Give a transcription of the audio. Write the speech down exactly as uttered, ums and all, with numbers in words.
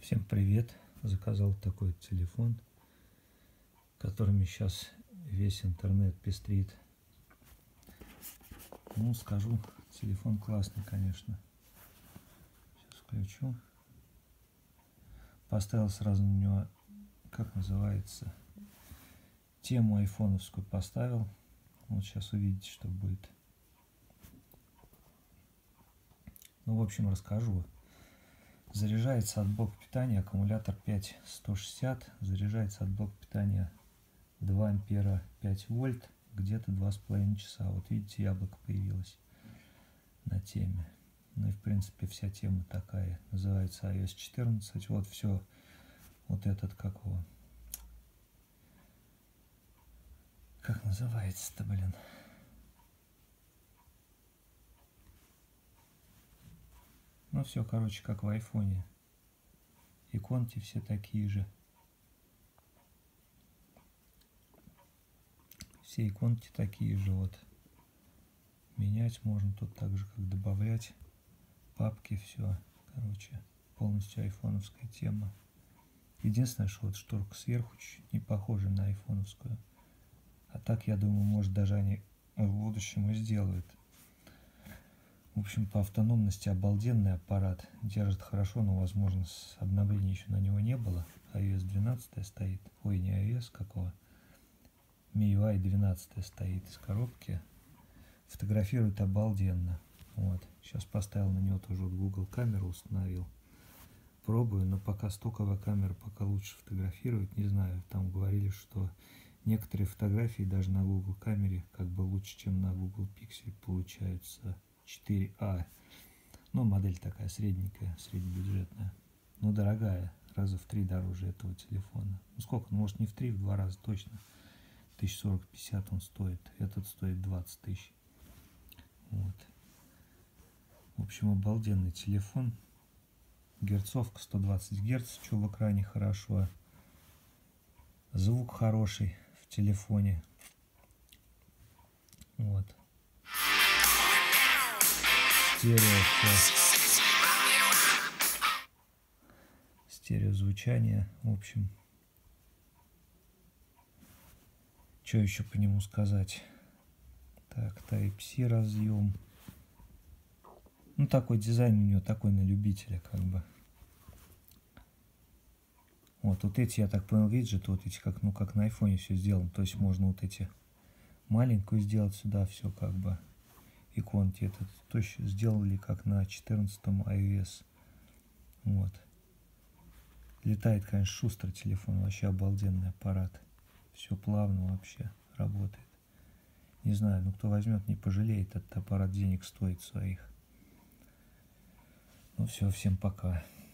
Всем привет! Заказал такой телефон, которыми сейчас весь интернет пестрит. Ну, скажу, телефон классный, конечно. Сейчас включу. Поставил сразу на него, как называется, тему айфоновскую поставил. Вот сейчас увидите, что будет. Ну, в общем, расскажу. Заряжается от блока питания аккумулятор пять сто шестьдесят. Заряжается от блока питания два ампера пять вольт. Где-то два с половиной часа. Вот видите, яблоко появилось на теме. Ну и в принципе вся тема такая. Называется ай о эс четырнадцать. Вот все. Вот этот как его. Как называется-то, блин? Ну все, короче, как в айфоне. Иконки все такие же. Все иконки такие же. Вот. Менять можно тут так же, как добавлять. Папки, все. Короче, полностью айфоновская тема. Единственное, что вот шторка сверху чуть-чуть не похожа на айфоновскую. А так, я думаю, может даже они в будущем и сделают. В общем, по автономности обалденный аппарат. Держит хорошо, но, возможно, с обновления еще на него не было. ай о эс двенадцать стоит. Ой, не ай о эс, какого. эм ай ю ай двенадцать стоит из коробки. Фотографирует обалденно. Вот. Сейчас поставил на него тоже вот Google камеру установил. Пробую, но пока стоковая камера пока лучше фотографирует. Не знаю, там говорили, что некоторые фотографии даже на Google камере как бы лучше, чем на Google Pixel получаются. четыре а. Ну, модель такая средненькая, среднебюджетная. Но дорогая, раза в три дороже этого телефона. Ну сколько? Ну, может не в три, в два раза точно. Тысяч сорок пятьдесят он стоит. Этот стоит двадцать тысяч. Вот. В общем, обалденный телефон. Герцовка сто двадцать герц, что в экране хорошо. Звук хороший в телефоне. Вот. Стерео все. Стерео звучание. В общем. Что еще по нему сказать? Так, Type-C разъем. Ну, такой дизайн у него, такой на любителя, как бы. Вот, вот эти, я так понял, виджеты, вот эти, как, ну, как на айфоне все сделано. То есть можно вот эти маленькую сделать сюда, все как бы. Иконки этот точно сделали, как на четырнадцатом ай о эс. Вот. Летает, конечно, шустрый телефон, вообще обалденный аппарат. Все плавно вообще работает. Не знаю, ну кто возьмет, не пожалеет, этот аппарат денег стоит своих. Ну все, всем пока.